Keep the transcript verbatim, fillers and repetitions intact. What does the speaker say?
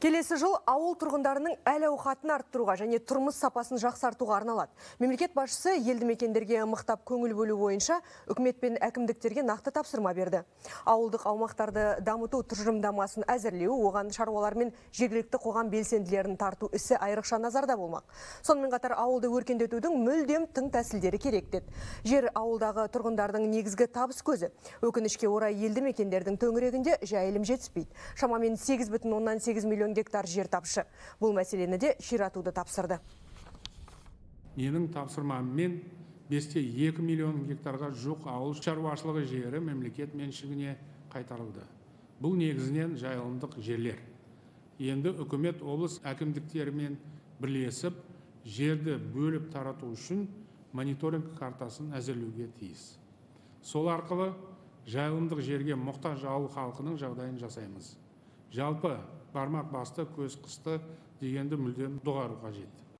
Келесі жыл ауыл тұрғындарының әл-ауқатын арттыруға және тұрмыс сапасын жақсартуға арналады. Мемлекет басшысы елді мекендерге мықтап көңіл бөлу бойынша үкімет пен әкімдіктерге нақты тапсырма берді. Ауылдық аумақтарды дамыту тұжырымдамасын әзірлеу, оған шаруалар мен жергілікті қоғам белсенділерін тарту ісі айрықша назарда болмақ. Сонымен қатар ауылды өркендетудің мүлдем тың тәсілдері керек деді. Жер ауылдағы тұрғындардың негізгі табыс көзі. Өкінішке орай елді мекендердің төңірегінде жайылым жетіспейді. Шамамен сегіз бүтін оннан сегіз миллион гектар жер тапшы. Бұл мәселені де ширатуды тапсырды. Менің тапсырмаммен бесте екі миллион гектарға жоқ ауыл шаруашылығы жері мемлекет меншігіне қайтарылды. Бұл негізінен жайылымдық жерлер. Енді үкімет облыс әкімдіктерімен бірлесіп, жерді бөліп тарату үшін мониторинг картасын әзірлеуге тиіс. Сол арқылы жайылымдық жерге мұқтаж ауыл халқының жағдайын жасаймыз. Жалпы бармақ басты көз қысты дегенді мүлдем доғару қажет.